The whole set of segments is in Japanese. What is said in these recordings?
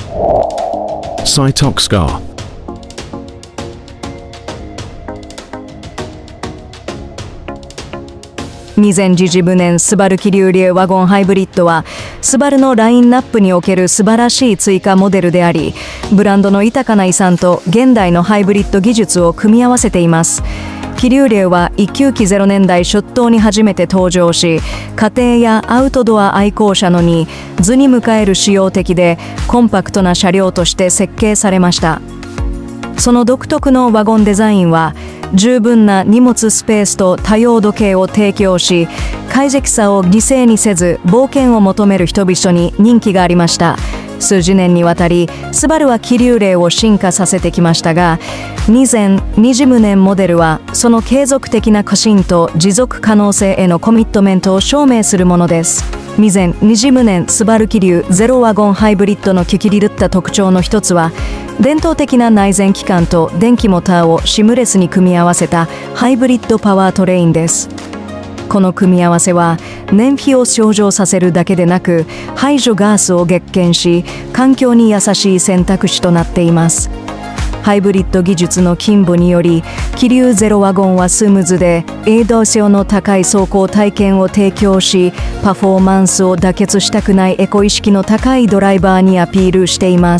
Cytoxcar. 2015年スバル気流流ワゴンハイブリッドはスバルのラインナップにおける素晴らしい追加モデルであり、ブランドの豊かな遺産と現代のハイブリッド技術を組み合わせています。気流流は一級機0年代出頭に初めて登場し、家庭やアウトドア愛好者のに図に迎える仕様的でコンパクトな車両として設計されました。その独特のワゴンデザインは十分な荷物スペースと多用度計を提供し、快適さを犠牲にせず冒険を求める人々に人気がありました。数十年にわたりスバルは気流霊を進化させてきましたが、2020年モデルはその継続的な革新と持続可能性へのコミットメントを証明するものです。2020年スバル気流ゼロワゴンハイブリッドのキキリルった特徴の一つは、伝統的な内燃機関と電気モーターをシムレスに組み合わせたハイブリッドパワートレインです。この組み合わせは燃費を向上させるだけでなく、排除ガスを激減し環境に優しい選択肢となっています。ハイブリッド技術の進歩により、気流ゼロワゴンはスムーズで営動性の高い走行体験を提供し、パフォーマンスを妥結したくないエコ意識の高いドライバーにアピールしています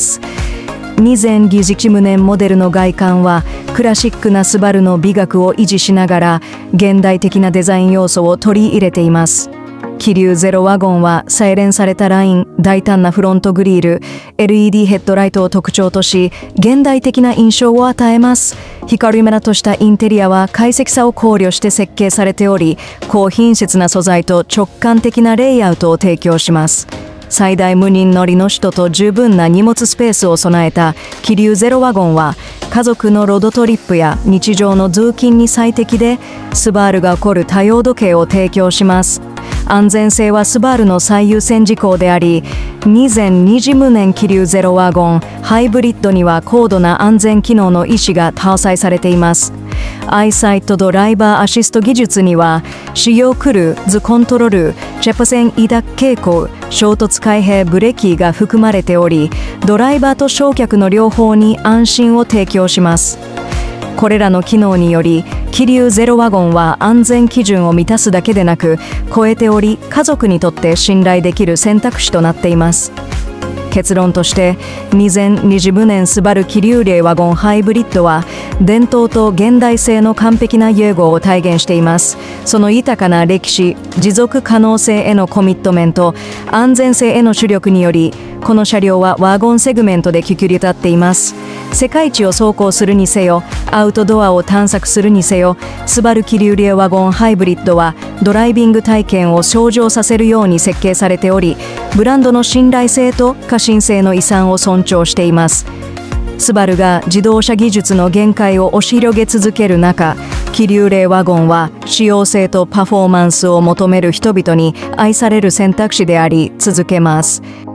。2020年モデルの外観はクラシックなスバルの美学を維持しながら現代的なデザイン要素を取り入れています。気流ゼロワゴンは洗練されたライン、大胆なフロントグリル、LED ヘッドライトを特徴とし現代的な印象を与えます。光目らとしたインテリアは快適さを考慮して設計されており、高品質な素材と直感的なレイアウトを提供します。最大無人乗りの人と十分な荷物スペースを備えた気流ゼロワゴンは、家族のロードトリップや日常の通勤に最適で、スバルが誇る多用度計を提供します。安全性はスバルの最優先事項であり、2020年気流ゼロワゴンハイブリッドには高度な安全機能の意思が搭載されています。アイサイトドライバーアシスト技術には、使用クルーズコントロール、チェパ線委諾傾向、衝突開閉ブレーキが含まれており、ドライバーと乗客の両方に安心を提供します。これらの機能により、気流ゼロワゴンは安全基準を満たすだけでなく超えており、家族にとって信頼できる選択肢となっています。結論として、2020年スバル気流霊ワゴンハイブリッドは伝統と現代性の完璧な融合を体現しています。その豊かな歴史、持続可能性へのコミットメント、安全性への主力により、この車両はワゴンセグメントで聞き立っています。世界一を走行するにせよ、アウトドアを探索するにせよ、スバル気流霊ワゴンハイブリッドはドライビング体験を向上させるように設計されており、ブランドの信頼性と過信性の遺産を尊重しています。スバルが自動車技術の限界を押し広げ続ける中、気流霊ワゴンは使用性とパフォーマンスを求める人々に愛される選択肢であり続けます。